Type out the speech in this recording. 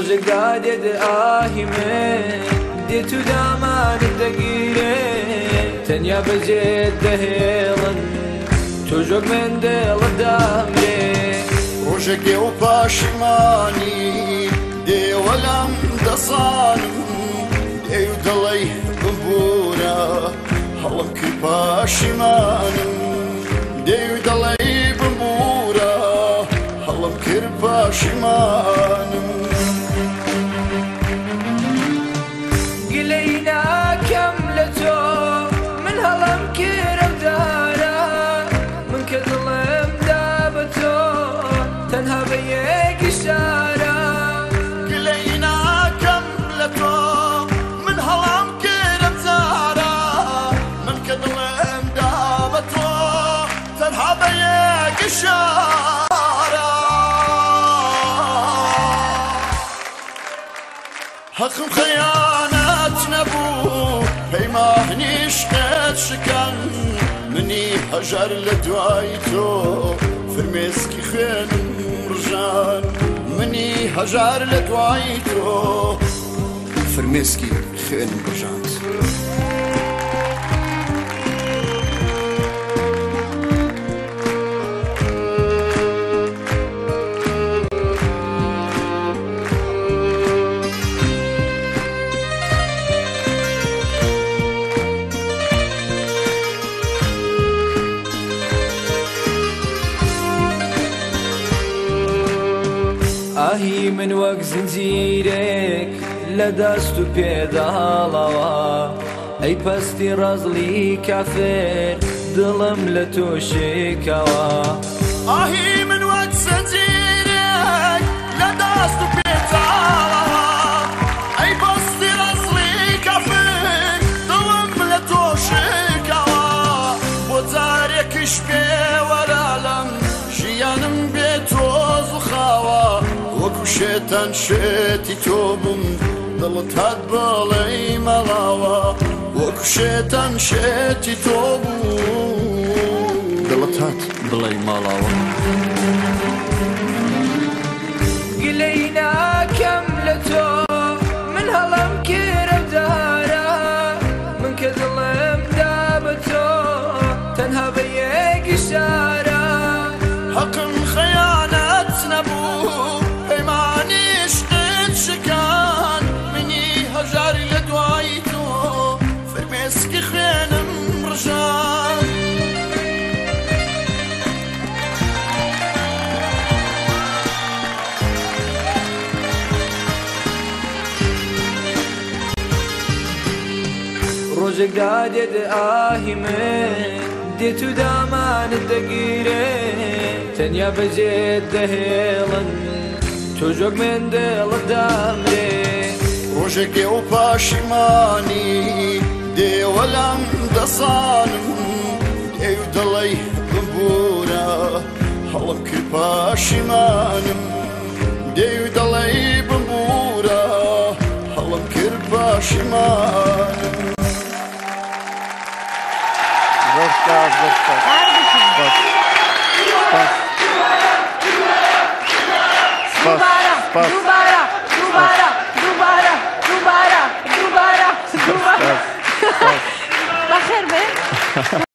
ڕۆژێک دادێدە ئاهی من دێت و دامانت دەگیرێ تەنیا بەجێت دەهێڵن تۆ ژۆک من دێڵت دامرێ ڕۆژێک دێ و پاشیمانی دێوە لەم دەسانم دێ و دەڵێی ببوورە هەڵم کرد پاشیمانم دێ و دەڵێی ببوورە هەڵم کرد پاشیمانم گلەی ناکەم لە تۆ من هەڵم کرد دارە من کە دڵم دا بە تۆ تەنها بە یەک ئیشارە گلەی ناکەم لە تۆ من هەڵام کرد دارە من کە دڵم دا بە تۆ تەنها بە یەک ئیشارە حەقم خەیانەت نەبوو پەیمانی عشقت شکەن منی هەژار لە دوای تۆ فرمێسکی خوێنم ڕژان منی هەژار لە دوای تۆ فرمێسکی خوێنم ڕژاند ئاهی من وەک زنجیرێک لە دەست و پێداڵەوە ئەی پەستی ڕەزڵی کافر دڵم لە تۆ شێکەوە ئاهی من وەک زنجیرێک لە دەست و پێداڵەوە ئەی پەستی ڕەزڵی کافر دڵم لە تۆ شێکەوە بۆ جارێکیش پێوەرە لەم ژیانم بێ تۆز و خاوە وەکو شێتان شێتی تۆ بم دڵت هات بەڵێی مەڵاوە وەکو شێتان شێتی تۆ بوو دڵت هات بڵێی ماڵاوە گلەی ناکەم لە تۆ من هەڵم کرد دارە من کە دڵم دا بە تۆ تەنها بە یەک ئیشارە حەقم خەیانەت نەبوو پەیمانی عشقت شکان منی هەژاری لە دوای تۆ فرمێسکی خوێنم ڕژان ڕۆژێک دادێدە ئاهی من دێت و دامانت دەگیرێ تەنیا بەجێت دەهێڵن تۆ ژۆک من دێڵت دامرێ ڕۆژێک دێ و پاشیمانی دێوە لەم دەسانم دێ و دەڵێی ببوورە هەڵم کرد پاشیمانم دێ و دەڵێی ببوورە هەڵم کرد پاشیمانم بخیر به